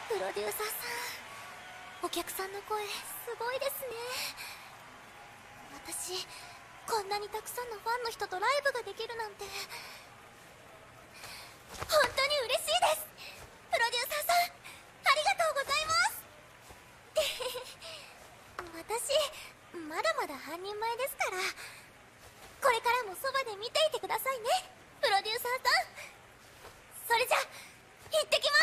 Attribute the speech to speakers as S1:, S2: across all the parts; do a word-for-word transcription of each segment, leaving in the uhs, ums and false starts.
S1: プロデューサーさん、お客さんの声すごいですね。私こんなにたくさんのファンの人とライブができるなんて本当に嬉しいです。プロデューサーさん、ありがとうございます。私まだまだ半人前ですから、これからもそばで見ていてくださいね、プロデューサーさん。それじゃ行ってきます。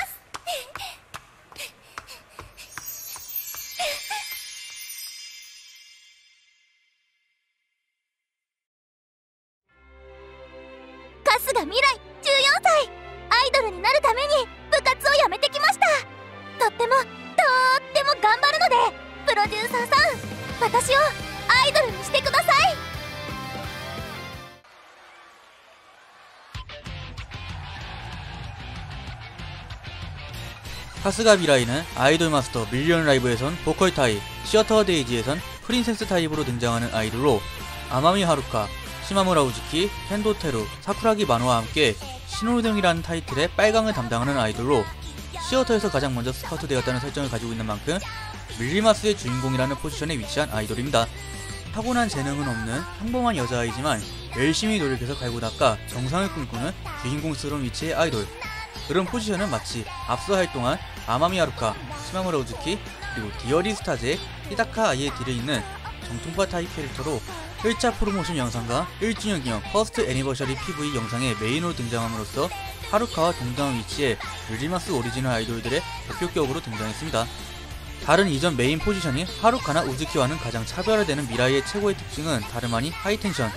S1: 春日未来じゅうよんさい、アイドルになるために部活を辞めてきました。とってもとっても頑張るので、プロデューサーさん、私をアイドルにしてください。
S2: 카스가 미라이는 아이돌 마스터 밀리언 라이브에선 보컬 타입, 시어터 데이지에선 프린세스 타입으로 등장하는 아이돌로 아마미 하루카, 시마무라 우즈키, 펜도테루, 사쿠라기 마노와 함께 신호등이라는 타이틀의 빨강을 담당하는 아이돌로 시어터에서 가장 먼저 스카우트 되었다는 설정을 가지고 있는 만큼 밀리마스의 주인공이라는 포지션에 위치한 아이돌입니다. 타고난 재능은 없는 평범한 여자아이지만 열심히 노력해서 갈고 닦아 정상을 꿈꾸는 주인공스러운 위치의 아이돌. 그런 포지션은 마치 앞서 활동한 아마미 하루카, 시마무라 우즈키, 그리고 디어리스타즈의 히다카 아이에 들어있는 정통파 타입 캐릭터로 일 차 프로모션 영상과 일 주년 기념 퍼스트 애니버셔리 피브이 영상에 메인으로 등장함으로써 하루카와 동등한 위치에 밀리마스 오리지널 아이돌들의 대표격으로 등장했습니다. 다른 이전 메인 포지션인 하루카나 우즈키와는 가장 차별화되는 미라이의 최고의 특징은 다름 아닌 하이텐션.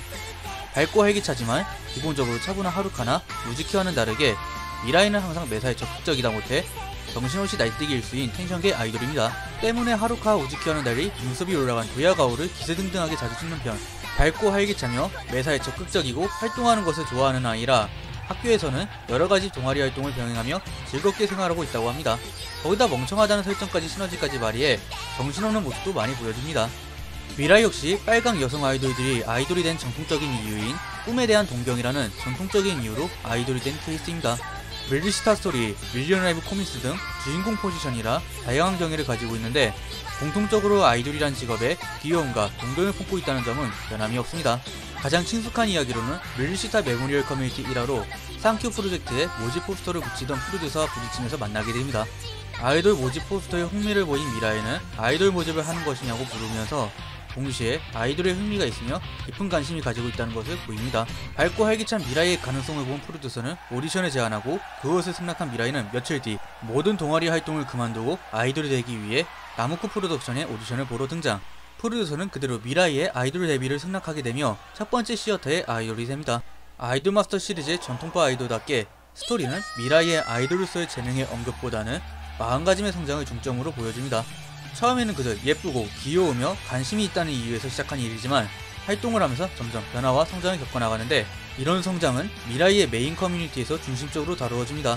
S2: 밝고 활기차지만 기본적으로 차분한 하루카나 우즈키와는 다르게 미라이는 항상 매사에 적극적이다 못해 정신없이 날뛰기 일수인 텐션계 아이돌입니다. 때문에 하루카와 우즈키와는 달리 눈썹이 올라간 도야가오를 기세등등하게 자주 찍는 편. 밝고 활기차며 매사에 적극적이고 활동하는 것을 좋아하는 아이라 학교에서는 여러가지 동아리 활동을 병행하며 즐겁게 생활하고 있다고 합니다. 거기다 멍청하다는 설정까지 시너지까지 발휘해 정신없는 모습도 많이 보여줍니다. 미라이 역시 빨강 여성 아이돌들이 아이돌이 된 정통적인 이유인 꿈에 대한 동경이라는 전통적인 이유로 아이돌이 된 케이스입니다. 밀리스타 스토리, 밀리언 라이브 코미스 등 주인공 포지션이라 다양한 경위를 가지고 있는데 공통적으로 아이돌이란 직업에 귀여움과 동경을 품고 있다는 점은 변함이 없습니다. 가장 친숙한 이야기로는 밀리스타 메모리얼 커뮤니티 일화로 상큐 프로젝트에 모집 포스터를 붙이던 프로듀서와 부딪히면서 만나게 됩니다. 아이돌 모집 포스터에 흥미를 보인 미라이는 아이돌 모집을 하는 것이냐고 물으면서 동시에 아이돌에 흥미가 있으며 깊은 관심이 가지고 있다는 것을 보입니다. 밝고 활기찬 미라이의 가능성을 본 프로듀서는 오디션을 제안하고 그것을 승낙한 미라이는 며칠 뒤 모든 동아리 활동을 그만두고 아이돌이 되기 위해 나무코 프로덕션의 오디션을 보러 등장. 프로듀서는 그대로 미라이의 아이돌 데뷔를 승낙하게 되며 첫 번째 시어터의 아이돌이 됩니다. 아이돌 마스터 시리즈의 전통파 아이돌답게 스토리는 미라이의 아이돌로서의 재능의 언급보다는 마음가짐의 성장을 중점으로 보여줍니다. 처음에는 그저 예쁘고 귀여우며 관심이 있다는 이유에서 시작한 일이지만 활동을 하면서 점점 변화와 성장을 겪어나가는데 이런 성장은 미라이의 메인 커뮤니티에서 중심적으로 다루어집니다.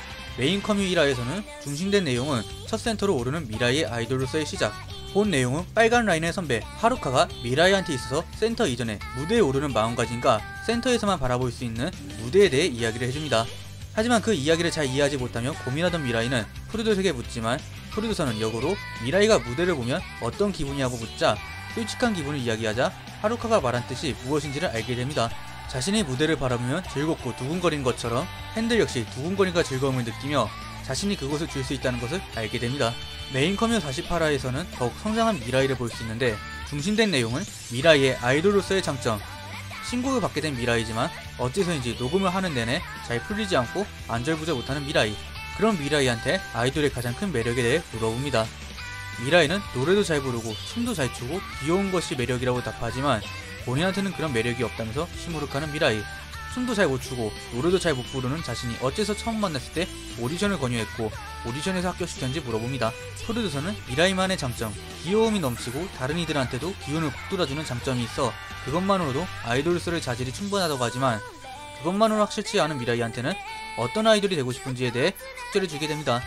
S2: 메인 커뮤 일 화에서는 중심된 내용은 첫 센터로 오르는 미라이의 아이돌로서의 시작. 본 내용은 빨간 라인의 선배 하루카가 미라이한테 있어서 센터 이전에 무대에 오르는 마음가짐과 센터에서만 바라볼 수 있는 무대에 대해 이야기를 해줍니다. 하지만 그 이야기를 잘 이해하지 못하며 고민하던 미라이는 프로듀서에게 묻지만 프로듀서는 역으로 미라이가 무대를 보면 어떤 기분이냐고 묻자 솔직한 기분을 이야기하자 하루카가 말한 뜻이 무엇인지를 알게 됩니다. 자신이 무대를 바라보면 즐겁고 두근거리는 것처럼 팬들 역시 두근거림과 즐거움을 느끼며 자신이 그것을 줄 수 있다는 것을 알게 됩니다. 메인 커뮤 사십팔 화에서는 더욱 성장한 미라이를 볼 수 있는데 중심된 내용은 미라이의 아이돌로서의 장점. 신곡을 받게 된 미라이지만 어째서인지 녹음을 하는 내내 잘 풀리지 않고 안절부절 못하는 미라이. 그런 미라이한테 아이돌의 가장 큰 매력에 대해 물어봅니다. 미라이는 노래도 잘 부르고 춤도 잘 추고 귀여운 것이 매력이라고 답하지만 본인한테는 그런 매력이 없다면서 시무룩하는 미라이. 춤도 잘 못 추고 노래도 잘 못 부르는 자신이 어째서 처음 만났을 때 오디션을 권유했고 오디션에서 합격시켰는지 물어봅니다. 프로듀서는 미라이만의 장점, 귀여움이 넘치고 다른 이들한테도 기운을 북돋아주는 장점이 있어 그것만으로도 아이돌로서의 자질이 충분하다고 하지만 그것만으로 확실치 않은 미라이한테는 어떤 아이돌이 되고 싶은지에 대해 숙제를 주게 됩니다.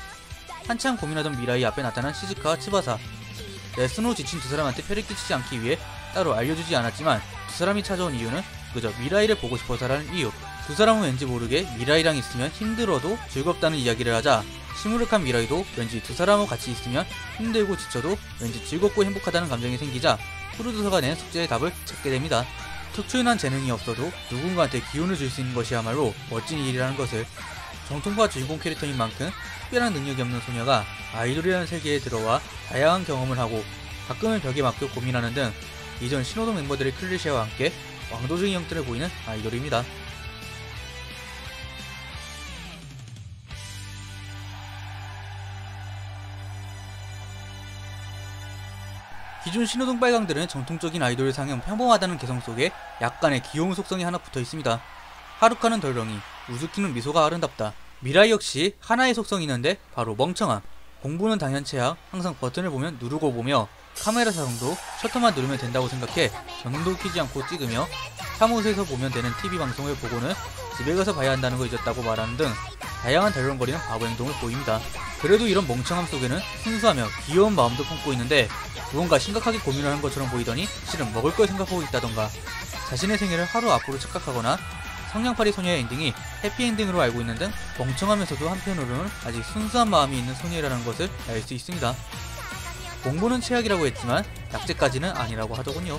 S2: 한참 고민하던 미라이 앞에 나타난 시즈카와 츠바사. 레슨으로 지친 두 사람한테 폐를 끼치지 않기 위해 따로 알려주지 않았지만 두 사람이 찾아온 이유는 그저 미라이를 보고 싶어서라는 이유. 두 사람은 왠지 모르게 미라이랑 있으면 힘들어도 즐겁다는 이야기를 하자 시무룩한 미라이도 왠지 두 사람하고 같이 있으면 힘들고 지쳐도 왠지 즐겁고 행복하다는 감정이 생기자 프로듀서가 낸 숙제의 답을 찾게 됩니다. 특출난 재능이 없어도 누군가한테 기운을 줄 수 있는 것이야말로 멋진 일이라는 것을, 정통파 주인공 캐릭터인 만큼 특별한 능력이 없는 소녀가 아이돌이라는 세계에 들어와 다양한 경험을 하고 가끔은 벽에 막혀 고민하는 등 이전 신호동 멤버들의 클리셰와 함께 왕도적인 형태를 보이는 아이돌입니다. 기존 신호등 빨강들은 정통적인 아이돌 상형 평범하다는 개성 속에 약간의 귀여운 속성이 하나 붙어있습니다. 하루카는 덜렁이, 우즈키는 미소가 아름답다. 미라이 역시 하나의 속성이 있는데 바로 멍청함. 공부는 당연체야 항상 버튼을 보면 누르고 보며 카메라 사용도 셔터만 누르면 된다고 생각해 전등도 켜지 않고 찍으며 사무실에서 보면 되는 티비 방송을 보고는 집에 가서 봐야 한다는 걸 잊었다고 말하는 등 다양한 덜렁거리는 바보 행동을 보입니다. 그래도 이런 멍청함 속에는 순수하며 귀여운 마음도 품고 있는데 무언가 심각하게 고민을 한 것처럼 보이더니 실은 먹을 걸 생각하고 있다던가, 자신의 생일을 하루 앞으로 착각하거나 성냥팔이 소녀의 엔딩이 해피엔딩으로 알고 있는 등 멍청하면서도 한편으로는 아직 순수한 마음이 있는 소녀라는 것을 알 수 있습니다. 공부는 최악이라고 했지만 약제까지는 아니라고 하더군요.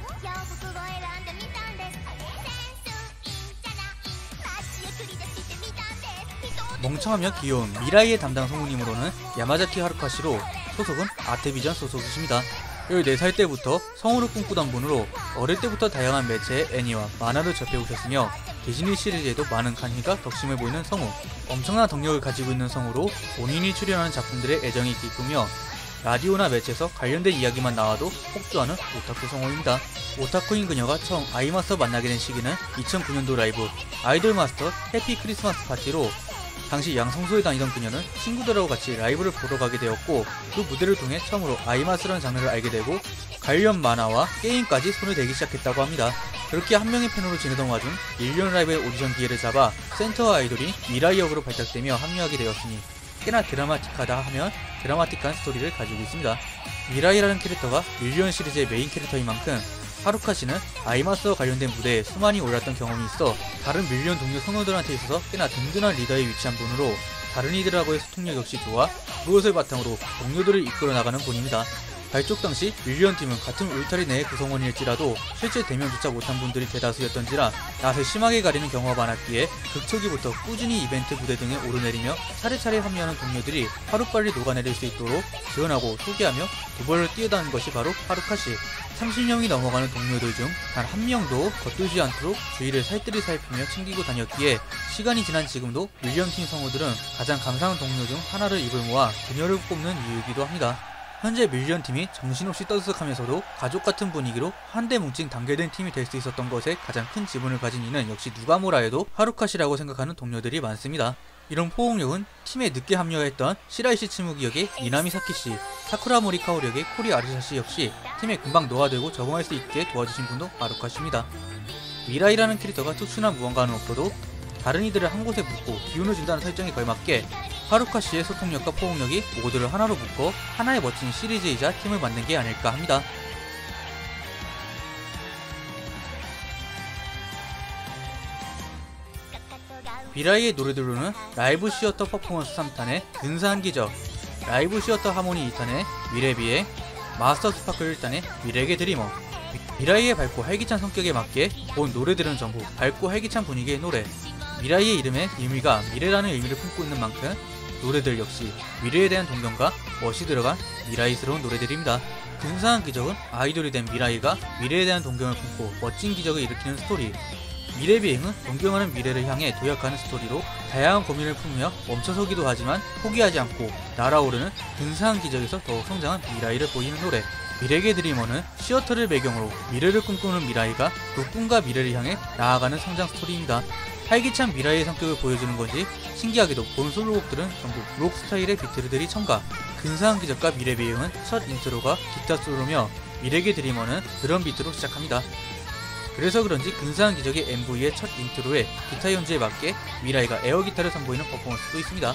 S2: 멍청하며 귀여운 미라이의 담당 성우님으로는 야마자키 하루카시로 소속은 아트비전 소속이십니다. 열네 살 때부터 성우를 꿈꾸던 분으로 어릴 때부터 다양한 매체의 애니와 만화를 접해오셨으며 디즈니 시리즈에도 많은 관심과 덕심을 보이는 성우, 엄청난 덕력을 가지고 있는 성우로 본인이 출연하는 작품들의 애정이 깊으며 라디오나 매체에서 관련된 이야기만 나와도 폭주하는 오타쿠 성우입니다. 오타쿠인 그녀가 처음 아이마스터 만나게 된 시기는 이천구 년도 라이브 아이돌 마스터 해피 크리스마스 파티로 당시 양성소에 다니던 그녀는 친구들하고 같이 라이브를 보러 가게 되었고 그 무대를 통해 처음으로 아이마스라는 장르를 알게 되고 관련 만화와 게임까지 손을 대기 시작했다고 합니다. 그렇게 한 명의 팬으로 지내던 와중 밀리언 라이브의 오디션 기회를 잡아 센터 아이돌이 미라이 역으로 발탁되며 합류하게 되었으니 꽤나 드라마틱하다 하면 드라마틱한 스토리를 가지고 있습니다. 미라이라는 캐릭터가 밀리언 시리즈의 메인 캐릭터인 만큼 하루카시는 아이마스와 관련된 무대에 수많이 올랐던 경험이 있어 다른 밀리언 동료 성우들한테 있어서 꽤나 든든한 리더에 위치한 분으로 다른 이들하고의 소통력 역시 좋아 그것을 바탕으로 동료들을 이끌어 나가는 분입니다. 발족 당시 밀리언 팀은 같은 울타리 내의 구성원일지라도 실제 대면조차 못한 분들이 대다수였던지라 낯을 심하게 가리는 경우가 많았기에 극초기부터 꾸준히 이벤트 무대 등에 오르내리며 차례차례 합류하는 동료들이 하루빨리 녹아내릴 수 있도록 지원하고 소개하며 두 발로 뛰어다니는 것이 바로 하루카시. 삼십 명이 넘어가는 동료들 중 단 한 명도 겉돌지 않도록 주위를 살뜰히 살피며 챙기고 다녔기에 시간이 지난 지금도 밀리언 팀 성우들은 가장 감사한 동료 중 하나를 입을 모아 그녀를 뽑는 이유이기도 합니다. 현재 밀리언 팀이 정신없이 떠들썩하면서도 가족같은 분위기로 한데 뭉친 단계된 팀이 될 수 있었던 것에 가장 큰 지분을 가진 이는 역시 누가 뭐라 해도 하루카시라고 생각하는 동료들이 많습니다. 이런 포옹력은 팀에 늦게 합류했던 시라이시 츠무기 역의 이나미 사키씨, 사쿠라 모리카오리 역의 코리 아리사씨 역시 팀에 금방 녹아들고 적응할 수 있게 도와주신 분도 하루카시입니다. 미라이라는 캐릭터가 특殊한 무언가는 없어도 다른 이들을 한 곳에 묶고 기운을 준다는 설정에 걸맞게 하루카시의 소통력과 포옹력이 모두를 하나로 묶어 하나의 멋진 시리즈이자 팀을 만든 게 아닐까 합니다. 미라이의 노래들로는 라이브 시어터 퍼포먼스 삼 탄의 근사한 기적, 라이브 시어터 하모니 이 탄의 미래비행, 마스터 스파클 일 탄의 미래의 드리머. 미라이의 밝고 활기찬 성격에 맞게 본 노래들은 전부 밝고 활기찬 분위기의 노래. 미라이의 이름에 의미가 미래라는 의미를 품고 있는 만큼 노래들 역시 미래에 대한 동경과 멋이 들어간 미라이스러운 노래들입니다. 근사한 기적은 아이돌이 된 미라이가 미래에 대한 동경을 품고 멋진 기적을 일으키는 스토리. 미래비행은 동경하는 미래를 향해 도약하는 스토리로 다양한 고민을 품으며 멈춰서기도 하지만 포기하지 않고 날아오르는 근사한 기적에서 더욱 성장한 미라이를 보이는 노래. 미래의 드리머는 시어터를 배경으로 미래를 꿈꾸는 미라이가 그 꿈과 미래를 향해 나아가는 성장 스토리입니다. 활기찬 미라이의 성격을 보여주는 건지 신기하게도 본 솔로곡들은 전부 록 스타일의 비트들이 첨가. 근사한 기적과 미래비행은 첫 인트로가 기타 솔로며 미래의 드리머는 드럼 비트로 시작합니다. 그래서 그런지 근사한 기적의 엠브이의 첫 인트로에 기타 연주에 맞게 미라이가 에어기타를 선보이는 퍼포먼스도 있습니다.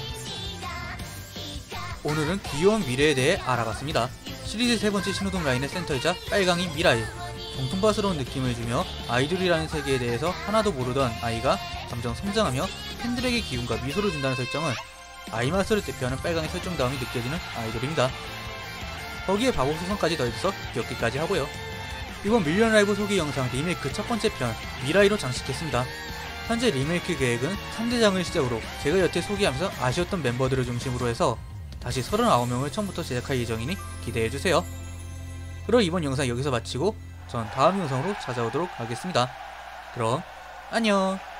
S2: 오늘은 귀여운 미래에 대해 알아봤습니다. 시리즈 세 번째 신호등 라인의 센터이자 빨강인 미라이. 정통파스러운 느낌을 주며 아이돌이라는 세계에 대해서 하나도 모르던 아이가 점점 성장하며 팬들에게 기운과 미소를 준다는 설정은 아이마스를 대표하는 빨강의 설정다움이 느껴지는 아이돌입니다. 거기에 바보소성까지 더해져서 귀엽기까지 하고요. 이번 밀리언 라이브 소개 영상 리메이크 첫 번째 편 미라이로 장식했습니다. 현재 리메이크 계획은 삼 대장을 시작으로 제가 여태 소개하면서 아쉬웠던 멤버들을 중심으로 해서 다시 서른아홉 명을 처음부터 제작할 예정이니 기대해주세요. 그럼 이번 영상 여기서 마치고 전 다음 영상으로 찾아오도록 하겠습니다. 그럼 안녕.